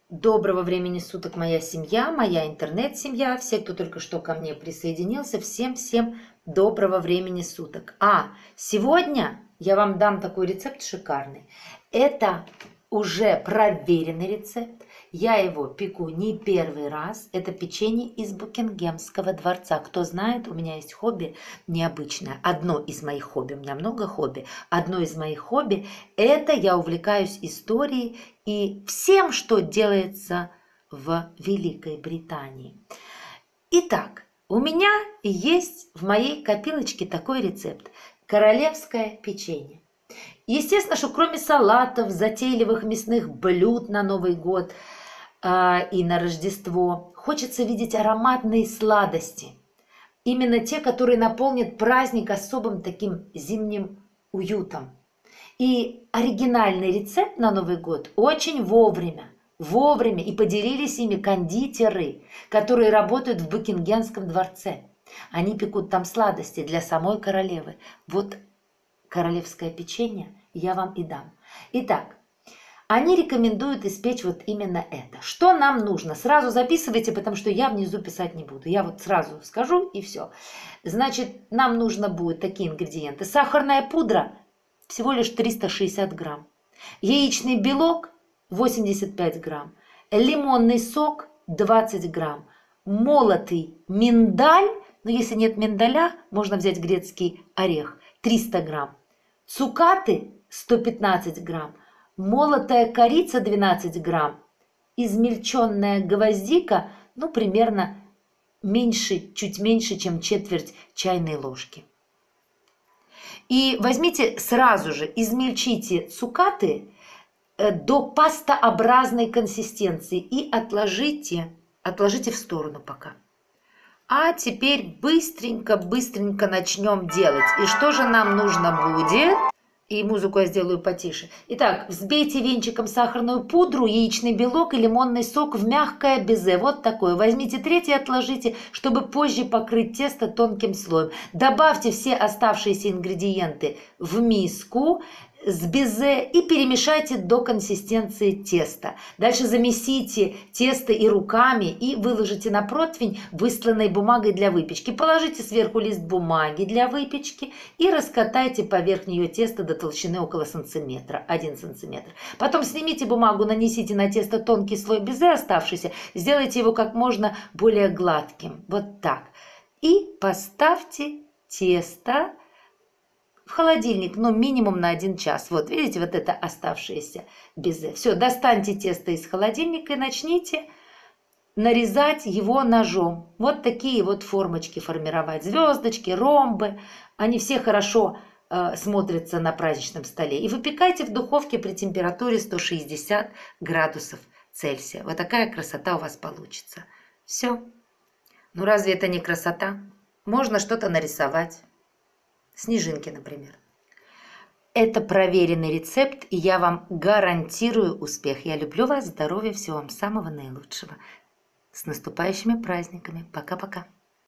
Доброго времени суток, моя семья, моя интернет-семья, все, кто только что ко мне присоединился, всем-всем доброго времени суток. Сегодня я вам дам такой рецепт шикарный. Это уже проверенный рецепт. Я его пеку не первый раз. Это печенье из Букингемского дворца. Кто знает, у меня есть хобби необычное. Одно из моих хобби, у меня много хобби. Одно из моих хобби – это я увлекаюсь историей и всем, что делается в Великой Британии. Итак, у меня есть в моей копилочке такой рецепт – королевское печенье. Естественно, что кроме салатов, затейливых мясных блюд на Новый год и на Рождество, хочется видеть ароматные сладости. Именно те, которые наполнят праздник особым таким зимним уютом. И оригинальный рецепт на Новый год очень вовремя и поделились ими кондитеры, которые работают в Букингемском дворце. Они пекут там сладости для самой королевы. Вот королевское печенье я вам и дам. Итак, они рекомендуют испечь вот именно это. Что нам нужно? Сразу записывайте, потому что я внизу писать не буду. Я вот сразу скажу и все. Значит, нам нужно будет такие ингредиенты. Сахарная пудра всего лишь 360 грамм. Яичный белок 85 грамм. Лимонный сок 20 грамм. Молотый миндаль, но если нет миндаля, можно взять грецкий орех 300 грамм. Цукаты 115 грамм. Молотая корица 12 грамм. Измельченная гвоздика, примерно чуть меньше, чем четверть чайной ложки. И возьмите сразу же, измельчите цукаты до пастообразной консистенции и отложите в сторону пока. А теперь быстренько начнем делать. И что же нам нужно будет? И музыку я сделаю потише. Итак, взбейте венчиком сахарную пудру, яичный белок и лимонный сок в мягкое безе. Вот такое. Возьмите треть и отложите, чтобы позже покрыть тесто тонким слоем. Добавьте все оставшиеся ингредиенты в миску с безе и перемешайте до консистенции теста. Дальше замесите тесто и руками и выложите на противень, выстланной бумагой для выпечки. Положите сверху лист бумаги для выпечки и раскатайте поверх нее тесто до толщины около сантиметра, 1 сантиметр. Потом снимите бумагу, нанесите на тесто тонкий слой безе оставшийся, сделайте его как можно более гладким. Вот так. И поставьте тесто в холодильник, минимум на 1 час. Вот, видите, вот это оставшееся безе. Все, достаньте тесто из холодильника и начните нарезать его ножом. Вот такие вот формочки формировать. Звездочки, ромбы. Они все хорошо смотрятся на праздничном столе. И выпекайте в духовке при температуре 160 градусов Цельсия. Вот такая красота у вас получится. Все. Разве это не красота? Можно что-то нарисовать. Снежинки, например. Это проверенный рецепт, и я вам гарантирую успех. Я люблю вас, здоровья, всего вам самого наилучшего. С наступающими праздниками. Пока-пока.